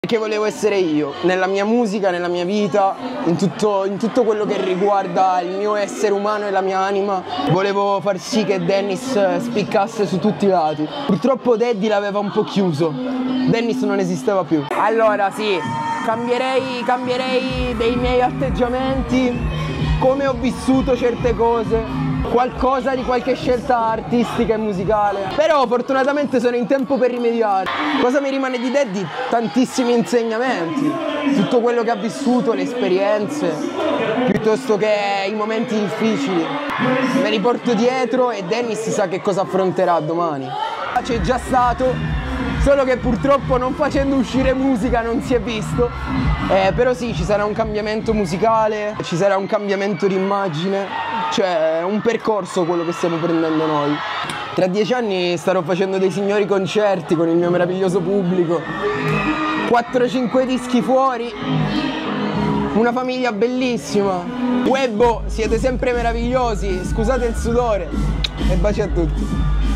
Perché volevo essere io, nella mia musica, nella mia vita, in tutto quello che riguarda il mio essere umano e la mia anima. Volevo far sì che Dennis spiccasse su tutti i lati. Purtroppo Daddy l'aveva un po' chiuso, Dennis non esisteva più. Allora sì, cambierei dei miei atteggiamenti, come ho vissuto certe cose, qualcosa di qualche scelta artistica e musicale, però fortunatamente sono in tempo per rimediare. Cosa mi rimane di Daddy? Tantissimi insegnamenti, tutto quello che ha vissuto, le esperienze, piuttosto che i momenti difficili, me li porto dietro e Dennis sa che cosa affronterà domani. C'è già stato, solo che purtroppo non facendo uscire musica non si è visto, però sì, ci sarà un cambiamento musicale, ci sarà un cambiamento di immagine, cioè è un percorso quello che stiamo prendendo noi. Tra 10 anni starò facendo dei signori concerti con il mio meraviglioso pubblico, 4-5 dischi fuori, una famiglia bellissima. Webbo, siete sempre meravigliosi, scusate il sudore e baci a tutti.